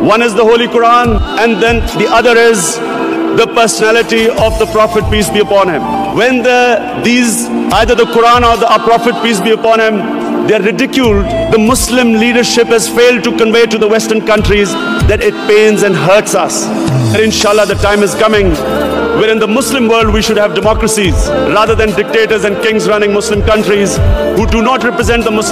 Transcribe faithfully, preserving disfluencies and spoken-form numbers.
One is the Holy Quran, and then the other is the personality of the Prophet, peace be upon him. When the these either the Quran or the our Prophet, peace be upon him, they are ridiculed, the Muslim leadership has failed to convey to the Western countries that it pains and hurts us. And inshallah, the time is coming where in the Muslim world we should have democracies rather than dictators and kings running Muslim countries who do not represent the Muslim